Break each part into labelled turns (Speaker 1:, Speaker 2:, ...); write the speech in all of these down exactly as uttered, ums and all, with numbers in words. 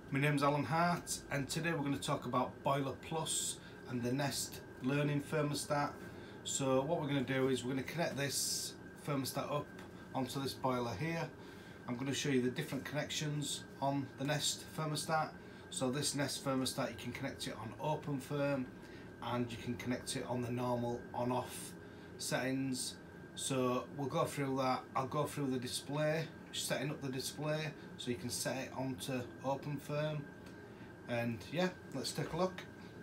Speaker 1: My name's Alan Hart, and today we're going to talk about Boiler Plus and the Nest Learning Thermostat. So what we're going to do is we're going to connect this thermostat up onto this boiler here. I'm going to show you the different connections on the Nest thermostat. So this Nest thermostat, you can connect it on Opentherm and you can connect it on the normal on-off settings. So we'll go through that. I'll go through the display, setting up the display so you can set it onto Opentherm, and yeah, let's take a look.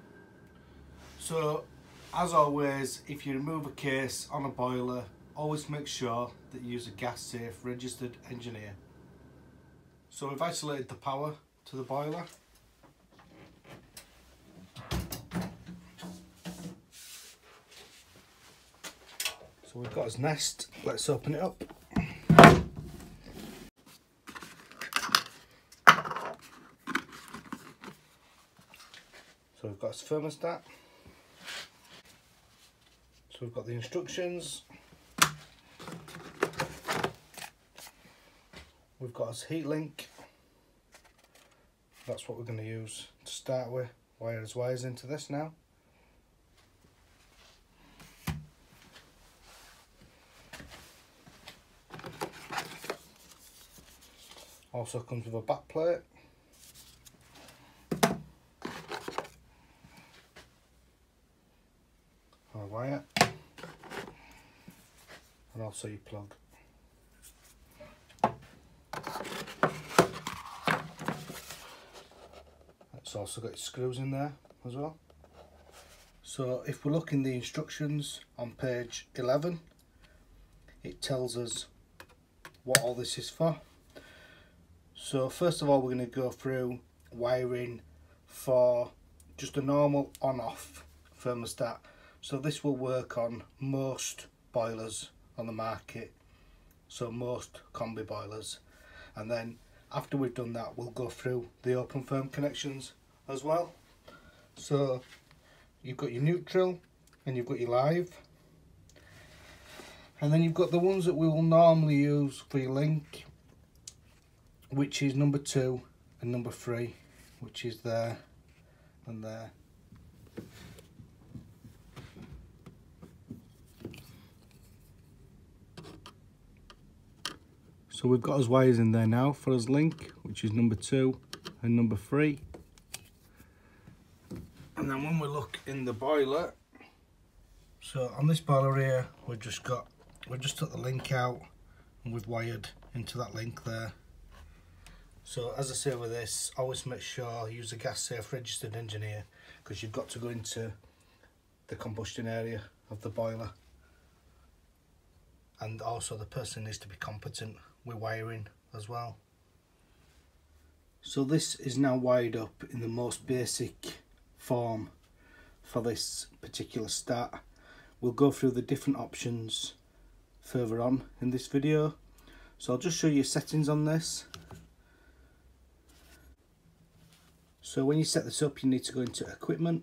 Speaker 1: So as always, if you remove a case on a boiler, always make sure that you use a gas safe registered engineer. So we've isolated the power to the boiler. So we've got his Nest, let's open it up. So we've got his thermostat. So we've got the instructions. We've got his heat link. That's what we're going to use to start with. Wire his wires into this now. Also comes with a backplate. A wire. And also your plug. It's also got your screws in there as well. So if we look in the instructions on page eleven, it tells us what all this is for. So first of all, we're going to go through wiring for just a normal on-off thermostat. So this will work on most boilers on the market, so most combi boilers. And then after we've done that, we'll go through the Opentherm connections as well. So you've got your neutral and you've got your live, and then you've got the ones that we will normally use for your link, which is number two and number three, which is there and there. So we've got his wires in there now for his link, which is number two and number three. And then when we look in the boiler, so on this boiler here, we've just got, we've just took the link out and we've wired into that link there. So as I say with this, always make sure you use a gas safe registered engineer, because you've got to go into the combustion area of the boiler. And also the person needs to be competent with wiring as well. So this is now wired up in the most basic form for this particular start. We'll go through the different options further on in this video. So I'll just show you settings on this. So when you set this up, you need to go into equipment.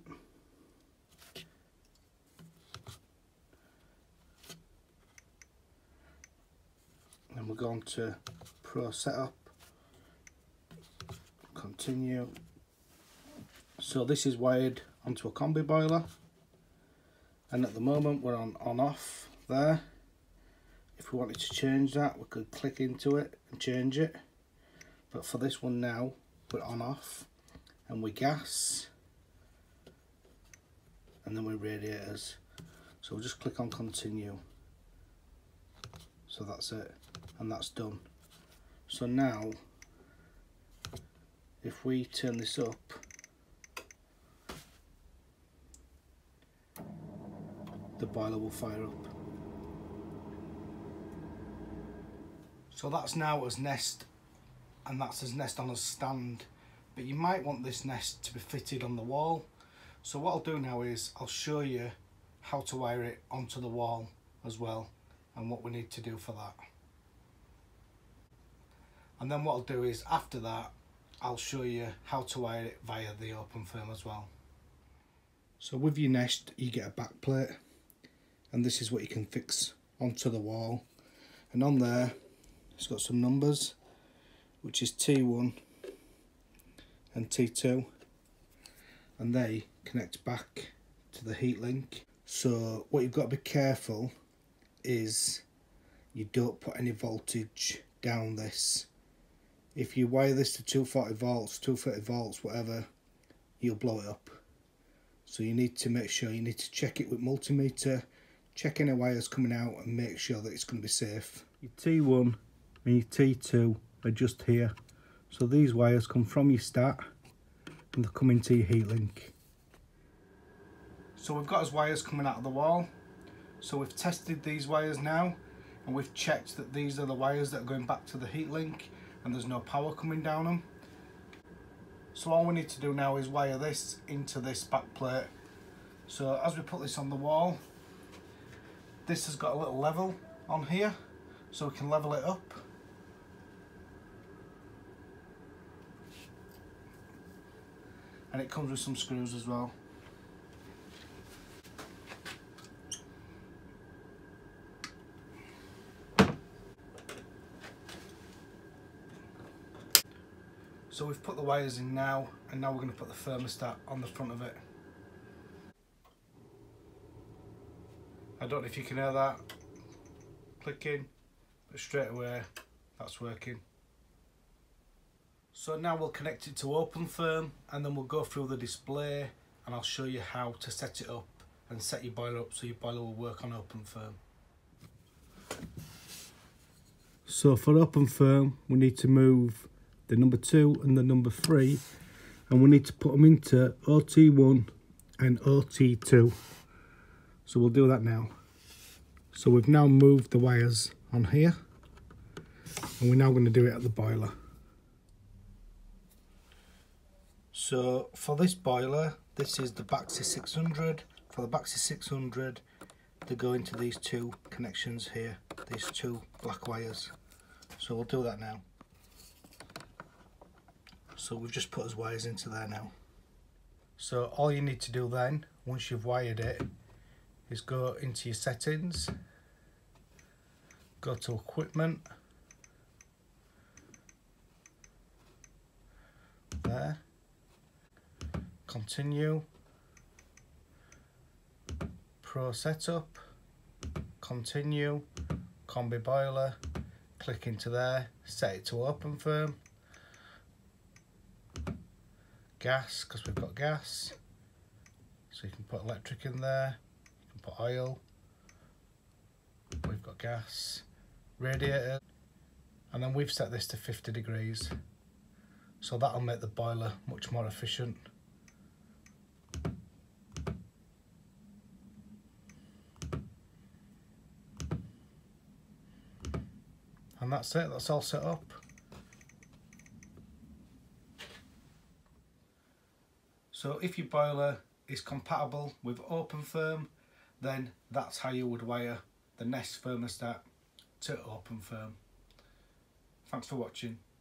Speaker 1: And we're going to Pro Setup, continue. So this is wired onto a combi boiler, and at the moment we're on on off there. If we wanted to change that, we could click into it and change it, but for this one now we're on off, and we gas, and then we radiators. So we'll just click on continue. So that's it, and that's done. So now if we turn this up, the boiler will fire up. So that's now as Nest, and that's as Nest on a stand, but you might want this Nest to be fitted on the wall. So what I'll do now is I'll show you how to wire it onto the wall as well, and what we need to do for that. And then what I'll do is after that, I'll show you how to wire it via the Opentherm as well. So with your Nest, you get a backplate, and this is what you can fix onto the wall. And on there, it's got some numbers, which is T one and T two, and they connect back to the heat link. So what you've got to be careful is you don't put any voltage down this. If you wire this to two forty volts, two thirty volts, whatever, you'll blow it up. So you need to make sure, you need to check it with multimeter, check any wires coming out and make sure that it's going to be safe. Your T one and your T two are just here. So these wires come from your stat and they come into your heat link. So we've got his wires coming out of the wall. So we've tested these wires now and we've checked that these are the wires that are going back to the heat link and there's no power coming down them. So all we need to do now is wire this into this back plate. So as we put this on the wall, this has got a little level on here so we can level it up. And it comes with some screws as well. So we've put the wires in now, and now we're going to put the thermostat on the front of it. I don't know if you can hear that clicking, but straight away that's working. So now we'll connect it to Opentherm and then we'll go through the display and I'll show you how to set it up and set your boiler up so your boiler will work on Opentherm. So for Opentherm we need to move the number two and the number three, and we need to put them into O T one and O T two. So we'll do that now. So we've now moved the wires on here and we're now going to do it at the boiler. So for this boiler, this is the Baxi six hundred. For the Baxi six hundred, they go into these two connections here, these two black wires. So we'll do that now. So we've just put his wires into there now. So all you need to do then, once you've wired it, is go into your settings, go to equipment, there, continue, pro setup, continue, combi boiler, click into there, set it to Opentherm, gas, because we've got gas, so you can put electric in there, you can put oil, we've got gas, radiator, and then we've set this to fifty degrees, so that'll make the boiler much more efficient. And that's it, that's all set up. So if your boiler is compatible with Opentherm, then that's how you would wire the Nest thermostat to Opentherm. Thanks for watching.